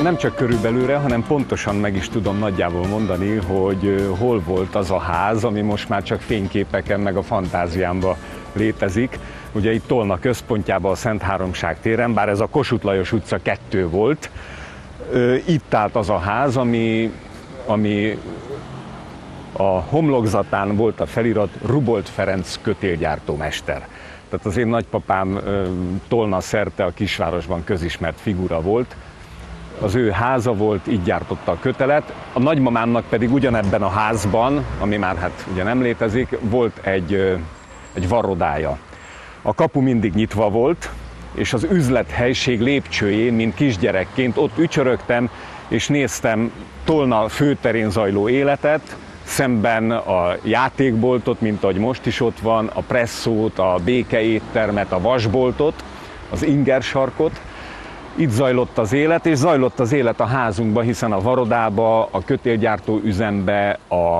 Nem csak körülbelülre, hanem pontosan meg is tudom nagyjából mondani, hogy hol volt az a ház, ami most már csak fényképeken meg a fantáziámban létezik. Ugye itt Tolna központjában, a Szent Háromság téren, bár ez a Kossuth Lajos utca 2 volt, itt állt az a ház, ami a homlokzatán volt a felirat Rubold Ferenc kötélgyártómester. Tehát az én nagypapám Tolna szerte a kisvárosban közismert figura volt. Az ő háza volt, így gyártotta a kötelet. A nagymamámnak pedig ugyanebben a házban, ami már hát ugye nem létezik, volt egy varrodája. A kapu mindig nyitva volt, és az üzlethelység lépcsőjén, mint kisgyerekként ott ücsörögtem, és néztem Tolna főterén zajló életet, szemben a játékboltot, mint ahogy most is ott van, a presszót, a békeéttermet, a vasboltot, az ingersarkot. Itt zajlott az élet, és zajlott az élet a házunkba, hiszen a varodába, a kötélgyártó üzembe,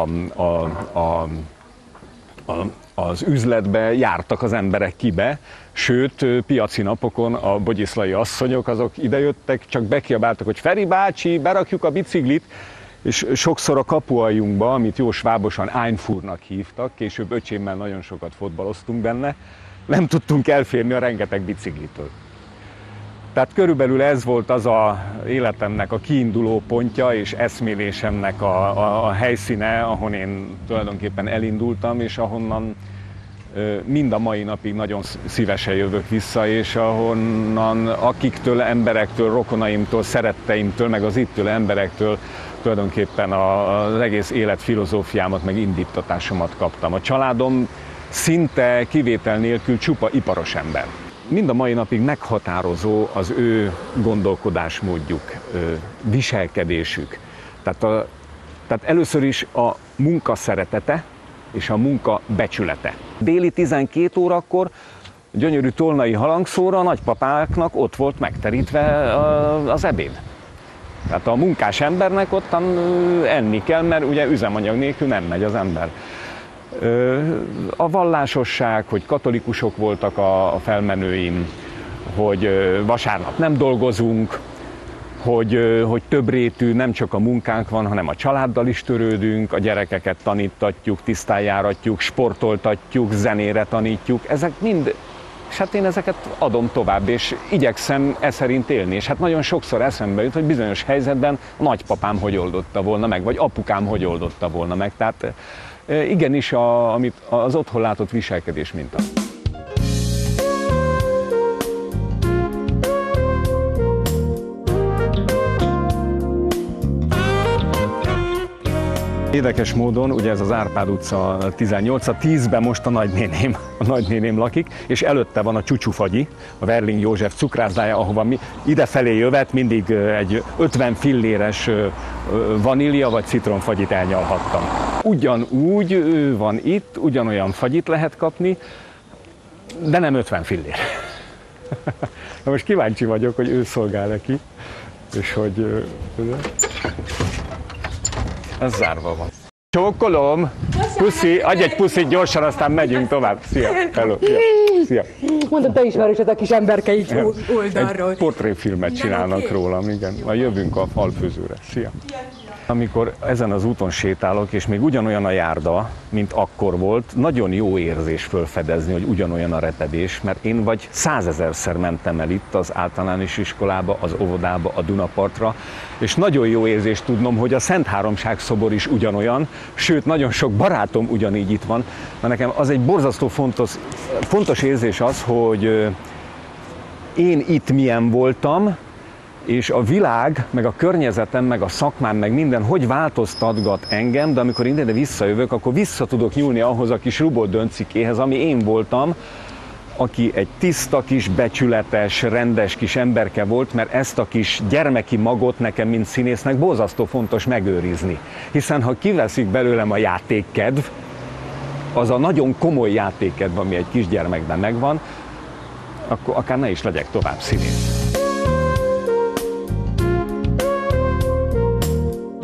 az üzletbe jártak az emberek kibe, sőt, piaci napokon a bogyiszlai asszonyok azok idejöttek, csak bekiabáltak, hogy Feri bácsi, berakjuk a biciklit, és sokszor a kapualjunkba, amit jó svábosan Einfuhrnak hívtak, később öcsémmel nagyon sokat fotbaloztunk benne, nem tudtunk elférni a rengeteg biciklitől. Tehát körülbelül ez volt az a életemnek a kiinduló pontja és eszmélésemnek a helyszíne, ahon én tulajdonképpen elindultam, és ahonnan mind a mai napig nagyon szívesen jövök vissza, és ahonnan akiktől, emberektől, rokonaimtól, szeretteimtől, meg az itt ülő emberektől tulajdonképpen az egész élet filozófiámat, meg indítatásomat kaptam. A családom szinte kivétel nélkül csupa iparos ember. Mind a mai napig meghatározó az ő gondolkodásmódjuk, viselkedésük. Tehát először is a munka szeretete és a munka becsülete. Déli 12 órakor gyönyörű tolnai harangszóra a nagypapáknak ott volt megterítve az ebéd. Tehát a munkás embernek ottan enni kell, mert ugye üzemanyag nélkül nem megy az ember. A vallásosság, hogy katolikusok voltak a felmenőim, hogy vasárnap nem dolgozunk, hogy többrétű, nem csak a munkánk van, hanem a családdal is törődünk, a gyerekeket tanítatjuk, tisztánjáratjuk, sportoltatjuk, zenére tanítjuk. Ezek mind, és hát én ezeket adom tovább, és igyekszem e szerint élni. És hát nagyon sokszor eszembe jut, hogy bizonyos helyzetben a nagypapám hogy oldotta volna meg, vagy apukám hogy oldotta volna meg. Tehát igenis amit az otthon látott viselkedés minta. Érdekes módon, ugye ez az Árpád utca 18, a 10-ben most a nagynéném lakik, és előtte van a Csúcsúfagyi, a Verling József cukrászdája, ahova idefelé jövet, mindig egy 50 filléres vanília vagy citronfagyit elnyalhattam. Ugyanúgy ő van itt, ugyanolyan fagyit lehet kapni, de nem 50 fillér. Na most kíváncsi vagyok, hogy ő szolgál neki, és hogy... Ez zárva van. Csókolom! Puszi, adj egy puszit gyorsan, aztán megyünk tovább. Szia! Hello! Szia! Mondod, te ismerősöd a kis emberke így oldalról. Egy portréfilmet csinálnak rólam, igen. Majd jövünk a falfőzőre. Szia! Amikor ezen az úton sétálok, és még ugyanolyan a járda, mint akkor volt, nagyon jó érzés fölfedezni, hogy ugyanolyan a repedés, mert én vagy 100 000-szer mentem el itt az általános iskolába, az óvodába, a Dunapartra, és nagyon jó érzés tudnom, hogy a Szent Háromság szobor is ugyanolyan, sőt, nagyon sok barátom ugyanígy itt van, mert nekem az egy borzasztó fontos érzés az, hogy én itt milyen voltam, és a világ, meg a környezetem, meg a szakmám, meg minden, hogy változtatgat engem, de amikor én ide visszajövök, akkor vissza tudok nyúlni ahhoz a kis Rubold Döncikéhez, ami én voltam, aki egy tiszta kis, becsületes, rendes kis emberke volt, mert ezt a kis gyermeki magot nekem, mint színésznek borzasztó fontos megőrizni. Hiszen ha kiveszik belőlem a játékkedv, az a nagyon komoly játékkedv, ami egy kisgyermekben megvan, akkor akár ne is legyek tovább színész.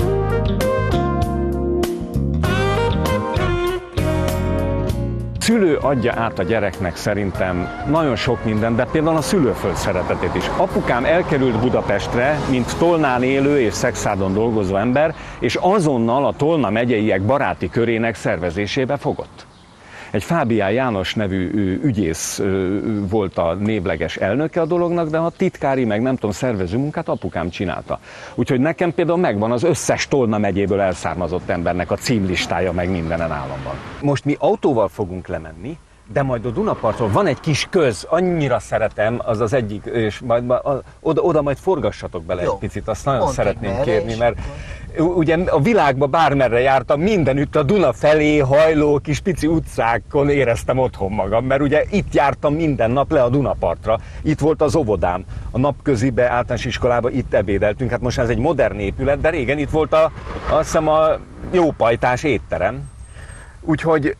Szülő adja át a gyereknek szerintem nagyon sok minden, de például a szülőföld szeretetét is. Apukám elkerült Budapestre, mint Tolnán élő és Szekszádon dolgozó ember, és azonnal a Tolna megyeiek baráti körének szervezésébe fogott. Egy Fábián János nevű ügyész volt a névleges elnöke a dolognak, de a titkári, meg nem tudom, szervező munkát apukám csinálta. Úgyhogy nekem például megvan az összes Tolna megyéből elszármazott embernek a címlistája, meg mindenen államban. Most mi autóval fogunk lemenni, de majd a Dunaparton van egy kis köz, annyira szeretem, az az egyik, és majd oda majd forgassatok bele egy picit, azt nagyon szeretném kérni, mert ugye a világban bármerre jártam, mindenütt a Duna felé hajló kis pici utcákon éreztem otthon magam, mert ugye itt jártam minden nap le a Dunapartra, itt volt az óvodám, a napközibe, általános iskolában itt ebédeltünk, hát most ez egy modern épület, de régen itt volt azt hiszem a jópajtás étterem, úgyhogy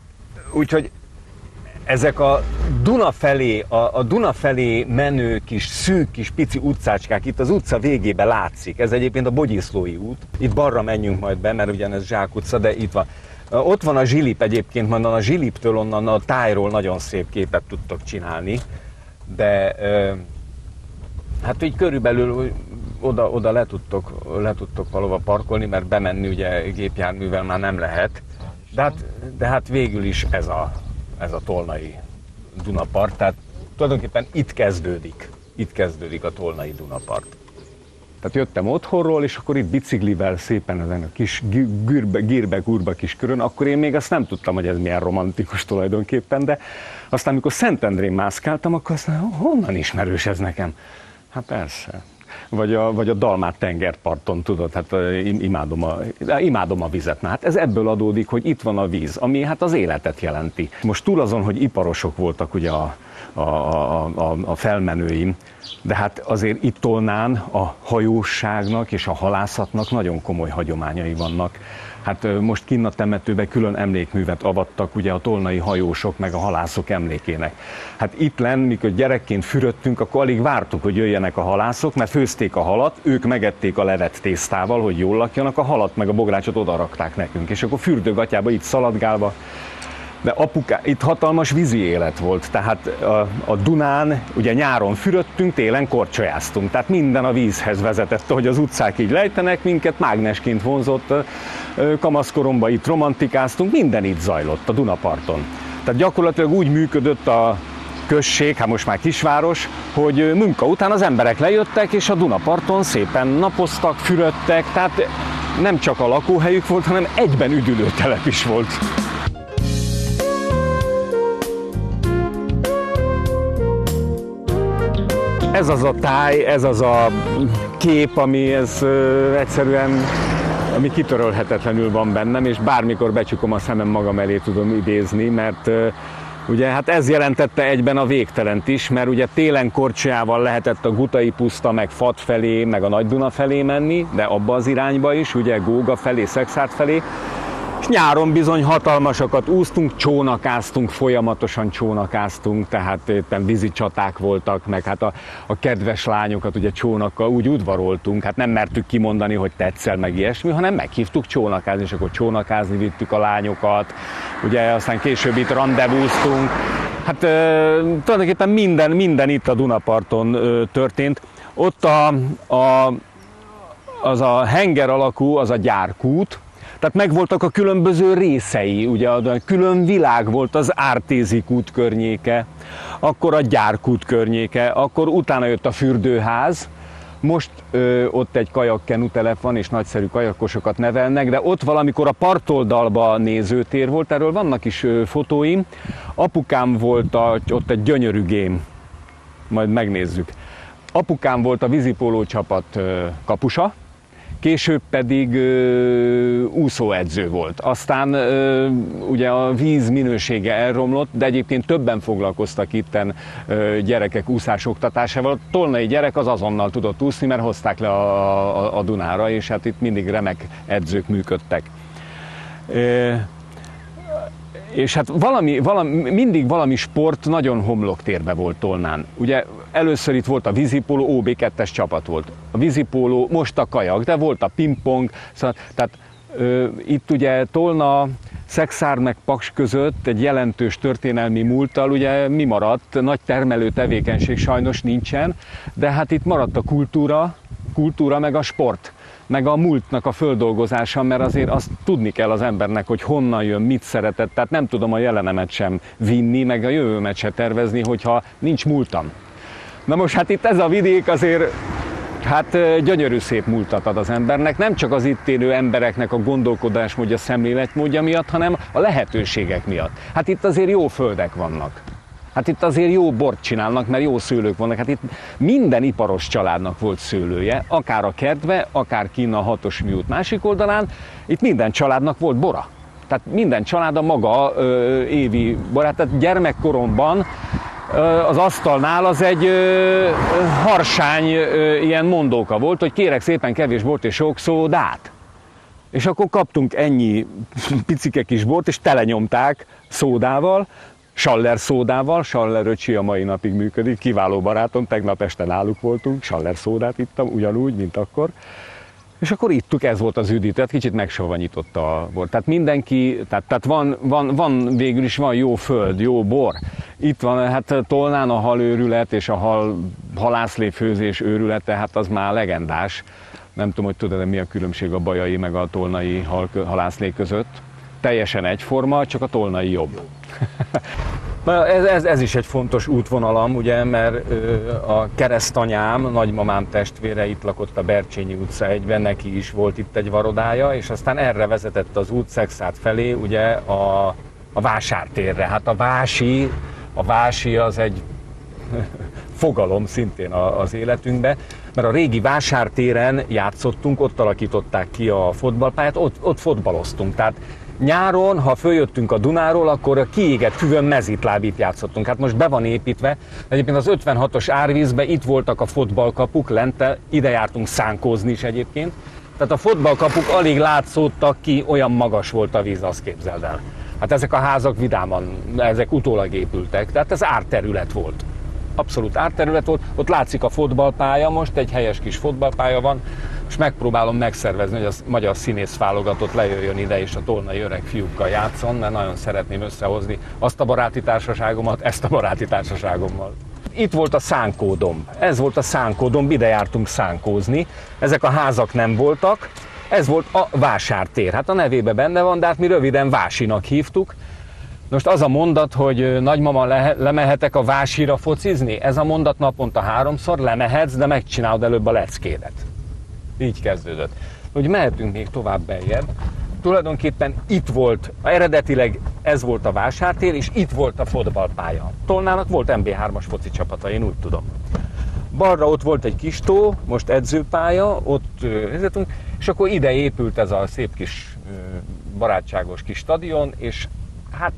ezek a Duna felé menő kis szűk kis pici utcácskák, itt az utca végébe látszik, ez egyébként a Bogyiszlói út, itt balra menjünk majd be, mert ugyanez Zsák utca, de itt van. Ott van a Zsilip egyébként, majd a Zsiliptől onnan a tájról nagyon szép képet tudtok csinálni, de hát így körülbelül oda le tudtok valahova parkolni, mert bemenni ugye gépjárművel már nem lehet, de hát végül is ez a tolnai Dunapart, tehát tulajdonképpen itt kezdődik a tolnai Dunapart. Tehát jöttem otthonról, és akkor itt biciklivel szépen ezen a kis gírbe-gurba kis körön, akkor én még azt nem tudtam, hogy ez milyen romantikus tulajdonképpen, de aztán amikor Szentendrén mászkáltam, akkor azt mondtam, honnan ismerős ez nekem? Hát persze. Vagy a Dalmát tengerparton, tudod, hát imádom a vizet. Na, hát ez ebből adódik, hogy itt van a víz, ami hát az életet jelenti. Most túl azon, hogy iparosok voltak ugye a felmenőim, de hát azért itt Tolnán a hajósságnak és a halászatnak nagyon komoly hagyományai vannak. Hát most kinn a temetőben külön emlékművet avattak ugye a tolnai hajósok meg a halászok emlékének. Hát itt lenn, mikor gyerekként fürödtünk, akkor alig vártuk, hogy jöjjenek a halászok, mert főzték a halat, ők megették a levet tésztával, hogy jól lakjanak, a halat meg a bográcsot odarakták nekünk, és akkor fürdőgatyába itt szaladgálva. De itt hatalmas vízi élet volt, tehát a Dunán ugye nyáron fürödtünk, télen korcsolyáztunk, tehát minden a vízhez vezetett, hogy az utcák így lejtenek minket, mágnesként vonzott, kamaszkoromban itt romantikáztunk, minden itt zajlott a Dunaparton. Tehát gyakorlatilag úgy működött a község, hát most már kisváros, hogy munka után az emberek lejöttek, és a Dunaparton szépen napoztak, fürödtek, tehát nem csak a lakóhelyük volt, hanem egyben üdülőtelep is volt. Ez az a táj, ez az a kép, ami egyszerűen ami kitörölhetetlenül van bennem, és bármikor becsukom a szemem, magam elé tudom idézni, mert ugye hát ez jelentette egyben a végtelent is, mert ugye télen korcsolyával lehetett a Gutai puszta, meg Fat felé, meg a Nagy-Duna felé menni, de abba az irányba is, ugye Góga felé, Szekszárd felé, és nyáron bizony hatalmasakat úsztunk, csónakáztunk, folyamatosan csónakáztunk, tehát éppen vízi csaták voltak, meg hát a kedves lányokat ugye csónakkal úgy udvaroltunk, hát nem mertük kimondani, hogy tetszel, meg ilyesmi, hanem meghívtuk csónakázni, és akkor csónakázni vittük a lányokat, ugye aztán később itt randevúztunk, hát tulajdonképpen minden itt a Dunaparton történt. Ott az a henger alakú, az a gyárkút, tehát megvoltak a különböző részei, ugye külön világ volt, az Ártézi kút környéke, akkor a Gyárkút környéke, akkor utána jött a fürdőház, most ott egy kajakkenu telep van, és nagyszerű kajakkosokat nevelnek, de ott valamikor a partoldalban nézőtér volt, erről vannak is fotóim. Apukám volt ott egy gyönyörű gém, majd megnézzük. Apukám volt a vízipóló csapat kapusa, később pedig úszóedző volt. Aztán ugye a víz minősége elromlott, de egyébként többen foglalkoztak itten gyerekek úszásoktatásával. A tolnai gyerek az azonnal tudott úszni, mert hozták le a Dunára, és hát itt mindig remek edzők működtek. És hát mindig valami sport nagyon homloktérbe volt Tolnán. Ugye először itt volt a vízipóló, OB2-es csapat volt. A vízipóló, most a kajak, de volt a pingpong, szóval, tehát itt ugye Tolna Szekszárd meg Paks között egy jelentős történelmi múlttal, ugye mi maradt? Nagy termelő tevékenység sajnos nincsen, de hát itt maradt a kultúra meg a sport, meg a múltnak a földolgozása, mert azért azt tudni kell az embernek, hogy honnan jön, mit szeretett, tehát nem tudom a jelenemet sem vinni, meg a jövőmet sem tervezni, hogyha nincs múltam. Na most hát itt ez a vidék azért hát gyönyörű szép múltat ad az embernek, nem csak az itt élő embereknek a gondolkodásmódja, szemléletmódja miatt, hanem a lehetőségek miatt. Hát itt azért jó földek vannak. Hát itt azért jó bort csinálnak, mert jó szőlők vannak. Hát itt minden iparos családnak volt szőlője, akár a kertbe, akár kinn a 6-os út másik oldalán, itt minden családnak volt bora. Tehát minden család a maga évi borát, tehát gyermekkoromban az asztalnál az egy harsány ilyen mondóka volt, hogy kérek szépen kevés bort és sok szódát. És akkor kaptunk ennyi picike kis bort, és telenyomták szódával, Schaller szódával, Schaller öcsi a mai napig működik, kiváló barátom, tegnap este náluk voltunk, Schaller szódát ittam, ugyanúgy, mint akkor. És akkor ittuk, ez volt az üdített, kicsit megsavanyította a bor. Tehát mindenki, tehát van végül is van jó föld, jó bor. Itt van, hát Tolnán a halőrület és a halászléfőzés őrülete, hát az már legendás. Nem tudom, hogy tudod, mi a különbség a bajai meg a tolnai halászlé között. Teljesen egyforma, csak a tolnai jobb. Ez is egy fontos útvonalam, ugye, mert a keresztanyám, nagymamám testvére itt lakott a Bercsényi utca 1-ben, neki is volt itt egy varodája, és aztán erre vezetett az út Szekszárd felé, ugye a vásártérre. Hát a vási az egy fogalom szintén az életünkbe, mert a régi vásártéren játszottunk, ott alakították ki a fotballpályát, ott fotballoztunk. Tehát nyáron, ha följöttünk a Dunáról, akkor a kiégett füvön mezitlábit játszottunk. Hát most be van építve. Egyébként az 56-os árvízben itt voltak a fotballkapuk, lente, ide jártunk szánkózni is egyébként. Tehát a fotballkapuk alig látszódtak ki, olyan magas volt a víz, azt képzeld el. Hát ezek a házak vidáman, ezek utólag épültek, tehát ez árterület volt. Abszolút árterület volt, ott látszik a fotballpálya, most egy helyes kis fotballpálya van, és megpróbálom megszervezni, hogy a magyar színész válogatott lejöjjön ide, és a tolnai öreg fiúkkal játszon, mert nagyon szeretném összehozni azt a baráti társaságomat, ezt a baráti társaságommal. Itt volt a Szánkódomb, ez volt a Szánkódomb, ide jártunk szánkózni, ezek a házak nem voltak, ez volt a vásártér, hát a nevében benne van, de hát mi röviden Vásinak hívtuk. Most az a mondat, hogy nagymama, lemehetek a Vásira focizni, ez a mondat naponta 3-szor, lemehetsz, de megcsinálod előbb a leckédet. Így kezdődött. Hogy mehetünk még tovább beljebb. Tulajdonképpen itt volt, eredetileg ez volt a vásártér, és itt volt a fotballpálya. Tolnának volt MB3-as foci csapata, én úgy tudom. Balra ott volt egy kis tó, most edzőpálya, ott vezetünk, és akkor ide épült ez a szép kis barátságos kis stadion, és hát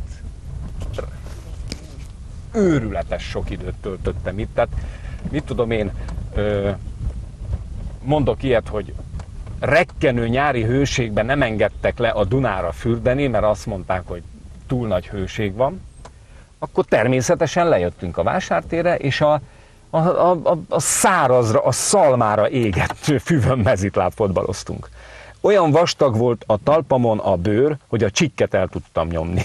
őrületes sok időt töltöttem itt. Tehát mit tudom én, mondok ilyet, hogy rekkenő nyári hőségben nem engedtek le a Dunára fürdeni, mert azt mondták, hogy túl nagy hőség van, akkor természetesen lejöttünk a vásártérre, és a szárazra, a szalmára égett füvön mezitláb fotballoztunk. Olyan vastag volt a talpamon a bőr, hogy a csikket el tudtam nyomni.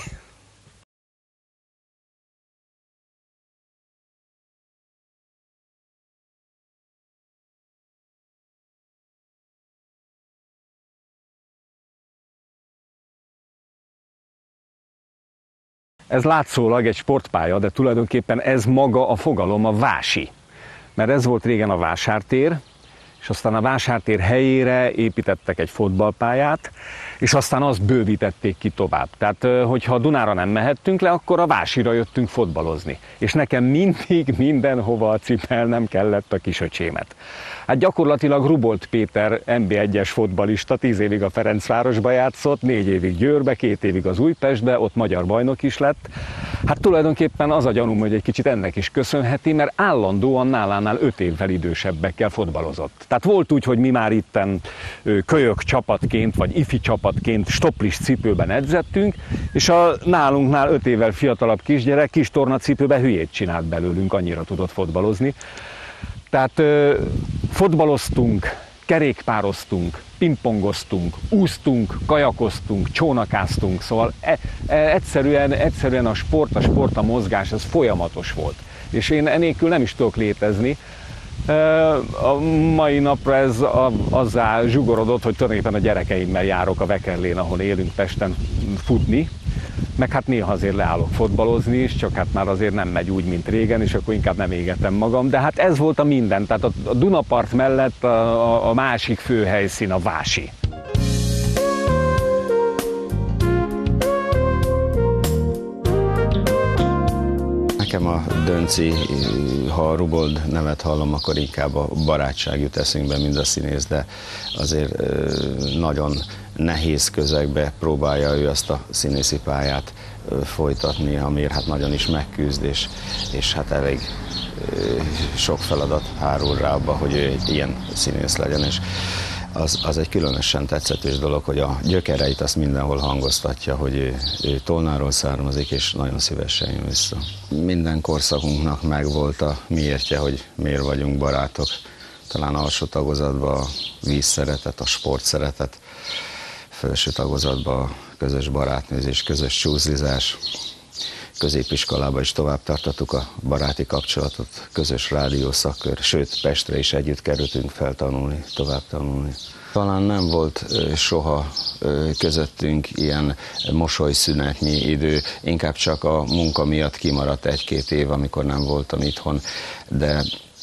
Ez látszólag egy sportpálya, de tulajdonképpen ez maga a fogalom, a vási. Mert ez volt régen a vásártér, és aztán a vásártér helyére építettek egy fotballpályát, és aztán azt bővítették ki tovább. Tehát, hogyha a Dunára nem mehettünk le, akkor a Vásira jöttünk fotbalozni. És nekem mindig mindenhova cipelnem kellett a kisöcsémet. Hát gyakorlatilag Rubolt Péter NB1-es fotbalista, 10 évig a Ferencvárosba játszott, 4 évig Győrbe, 2 évig az Újpestbe, ott magyar bajnok is lett. Hát tulajdonképpen az a gyanúm, hogy egy kicsit ennek is köszönheti, mert állandóan nálánál 5 évvel idősebbekkel fotbalozott. Tehát volt úgy, hogy mi már itten kölyök csapatként, vagy ifi csapatként stoplis cipőben edzettünk, és a nálunknál 5 évvel fiatalabb kisgyerek kis tornacipőben hülyét csinált belőlünk, annyira tudott fotbalozni. Tehát fotbaloztunk, kerékpároztunk, pingpongoztunk, úsztunk, kajakoztunk, csónakáztunk, szóval egyszerűen a sport, a mozgás, ez folyamatos volt. És én enélkül nem is tudok létezni. A mai napra ez azzá zsugorodott, hogy tulajdonképpen a gyerekeimmel járok a Vekerlén, ahol élünk Pesten, futni, meg hát néha azért leállok fotbalozni is, csak hát már azért nem megy úgy, mint régen, és akkor inkább nem égetem magam, de hát ez volt a minden, tehát a Dunapart mellett a másik fő helyszín a Vási. Nekem a Dönci, ha a Rubold nevet hallom, akkor inkább a barátság jut eszünkbe, mint a színész, de azért nagyon nehéz közegbe próbálja ő azt a színészi pályát folytatni, amiért hát nagyon is megküzd, és hát elég sok feladat hárul rá abba, hogy ő egy ilyen színész legyen, és az egy különösen tetszetős dolog, hogy a gyökereit azt mindenhol hangoztatja, hogy ő Tolnáról származik, és nagyon szívesen jön vissza. Minden korszakunknak megvolt a miértje, hogy miért vagyunk barátok. Talán alsó tagozatban a vízszeretet, a sportszeretet, felső tagozatban a közös barátnőzés, közös csúszlizás. Középiskolában is tovább tartottuk a baráti kapcsolatot, közös rádiószakkör, sőt Pestre is együtt kerültünk feltanulni, tovább tanulni. Talán nem volt soha közöttünk ilyen mosolyszünetnyi idő, inkább csak a munka miatt kimaradt egy-két év, amikor nem voltam itthon, de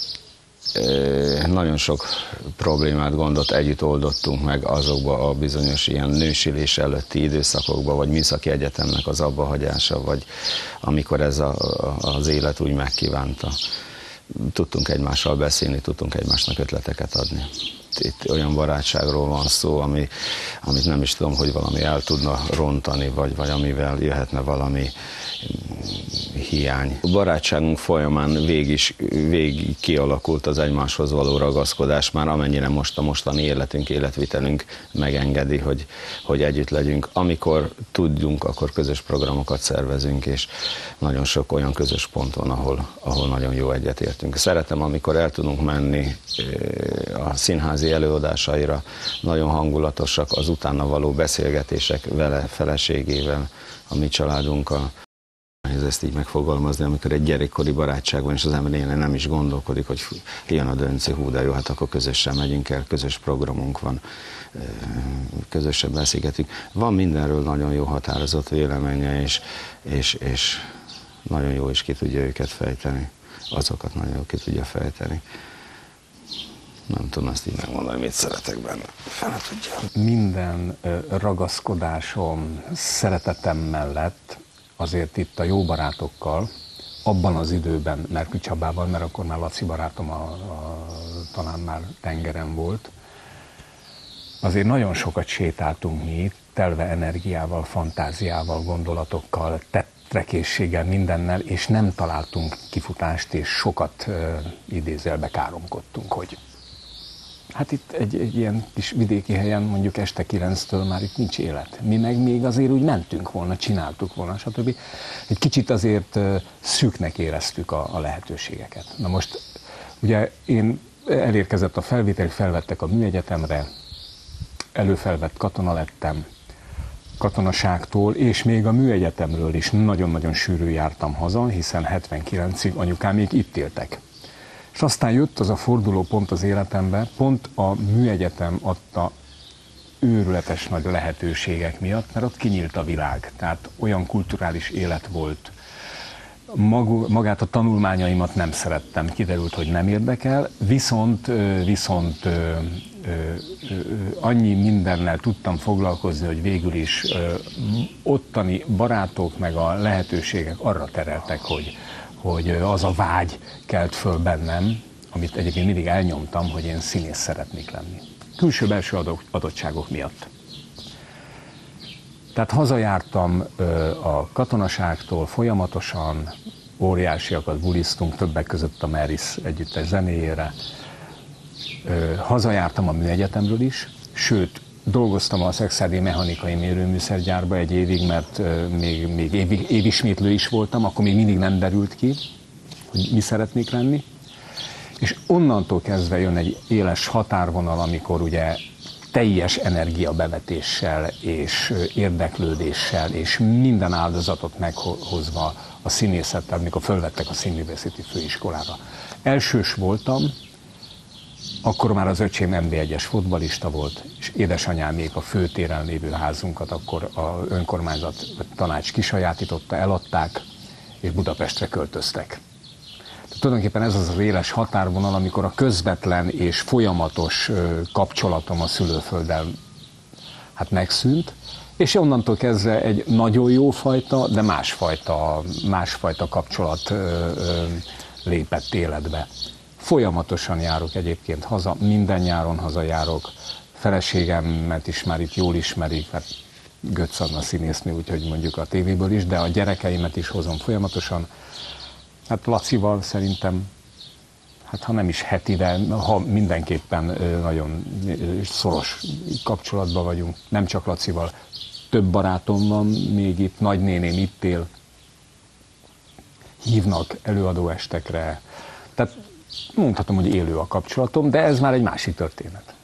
nagyon sok problémát, gondot együtt oldottunk meg azokba a bizonyos ilyen nősülés előtti időszakokba, vagy műszaki egyetemnek az abbahagyása, vagy amikor ez az élet úgy megkívánta. Tudtunk egymással beszélni, tudtunk egymásnak ötleteket adni. Itt olyan barátságról van szó, amit nem is tudom, hogy valami el tudna rontani, vagy amivel jöhetne valami hiány. A barátságunk folyamán végig kialakult az egymáshoz való ragaszkodás, már amennyire most a mostani életvitelünk megengedi, hogy együtt legyünk. Amikor tudjunk, akkor közös programokat szervezünk, és nagyon sok olyan közös pont van, ahol nagyon jó egyetértünk. Szeretem, amikor el tudunk menni a színházi előadásaira, nagyon hangulatosak az utána való beszélgetések vele, feleségével, a mi családunkkal. Nehéz ezt így megfogalmazni, amikor egy gyerekkori barátság van, és az ember nem is gondolkodik, hogy jön a Dönci, hú, de jó, hát akkor közösen megyünk el, közös programunk van, közösen beszélgetünk. Van mindenről nagyon jó határozott véleménye, és nagyon jó is ki tudja őket fejteni. Azokat nagyon jó ki tudja fejteni. Nem tudom azt így megmondani, mit szeretek benne. Fele tudja. Minden ragaszkodásom, szeretetem mellett azért itt a jó barátokkal, abban az időben Merkü Csabával, mert akkor már Laci barátom talán már tengeren volt, azért nagyon sokat sétáltunk mi, telve energiával, fantáziával, gondolatokkal, tetrekészséggel, mindennel, és nem találtunk kifutást, és sokat idézelbe káromkodtunk, hogy hát itt egy ilyen kis vidéki helyen, mondjuk este 9-től már itt nincs élet. Mi meg még azért úgy mentünk volna, csináltuk volna, stb. Egy kicsit azért szűknek éreztük a lehetőségeket. Na most ugye én elérkezett a felvétel, felvettek a műegyetemre, előfelvett katona lettem, katonaságtól, és még a műegyetemről is nagyon-nagyon sűrű jártam haza, hiszen 79-ig anyukám még itt éltek. És aztán jött az a fordulópont az életemben, pont a műegyetem adta őrületes nagy lehetőségek miatt, mert ott kinyílt a világ. Tehát olyan kulturális élet volt. Magát a tanulmányaimat nem szerettem, kiderült, hogy nem érdekel, viszont annyi mindennel tudtam foglalkozni, hogy végül is ottani barátok meg a lehetőségek arra tereltek, hogy az a vágy kelt föl bennem, amit egyébként mindig elnyomtam, hogy én színész szeretnék lenni. Külső-belső adottságok miatt. Tehát hazajártam a katonaságtól folyamatosan, óriásiakat buliztunk, többek között a Meris együttes zenéjére. Hazajártam a műegyetemről is, sőt, dolgoztam a Szekszárdi Mechanikai Mérőműszergyárba egy évig, mert még évismétlő is voltam, akkor még mindig nem derült ki, hogy mi szeretnék lenni. És onnantól kezdve jön egy éles határvonal, amikor ugye teljes energiabevetéssel és érdeklődéssel és minden áldozatot meghozva a színészettel, amikor fölvettek a Színművészeti Főiskolára. Elsős voltam, akkor már az öcsém NB1-es futballista volt, és édesanyámék a főtéren lévő házunkat akkor a önkormányzat tanács kisajátította, eladták, és Budapestre költöztek. Tehát tulajdonképpen ez az éles határvonal, amikor a közvetlen és folyamatos kapcsolatom a szülőfölddel hát megszűnt, és onnantól kezdve egy nagyon jó fajta, de másfajta kapcsolat lépett életbe. Folyamatosan járok egyébként haza, minden nyáron hazajárok, feleségemet is már itt jól ismerik, hát Götz Anna színésznő, úgyhogy mondjuk a tévéből is, de a gyerekeimet is hozom folyamatosan. Hát Lacival szerintem, hát ha nem is heti, de ha mindenképpen nagyon szoros kapcsolatban vagyunk, nem csak Lacival, több barátom van még itt, nagynéném itt él, hívnak előadóestekre, tehát mondhatom, hogy élő a kapcsolatom, de ez már egy másik történet.